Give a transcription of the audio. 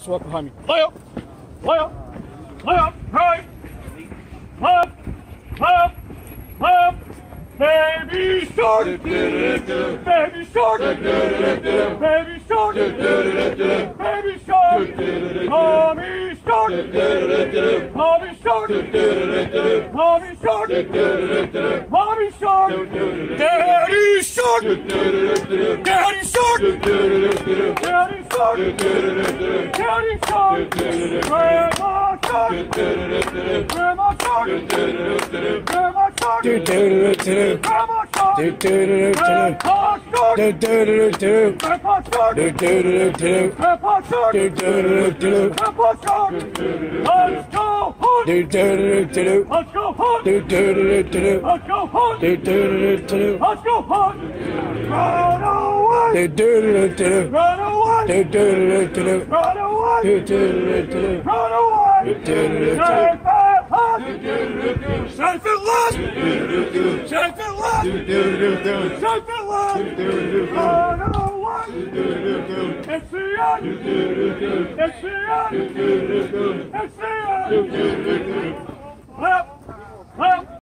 Swipe behind me. Lay up. Lay up. Lay up. Right. Left. Left. Left. Baby shark. Baby shark. Baby shark. Baby shark. Mommy shark. Mommy shark. Mommy shark. Mommy shark. Daddy shark. Daddy shark. Daddy shark. Daddy shark. Grandma shark. Grandma shark. Grandma shark. Grandma shark. Grandpa shark. Grandpa shark. Grandpa shark. Grandpa shark. Let's go hunt. Let's go hunt. Let's go hunt. Let's go hunt. Run away. Run away. Run away. Run away. Safe at last. Safe at last. Safe at last. Run away. It's the end. It's the end. It's the end.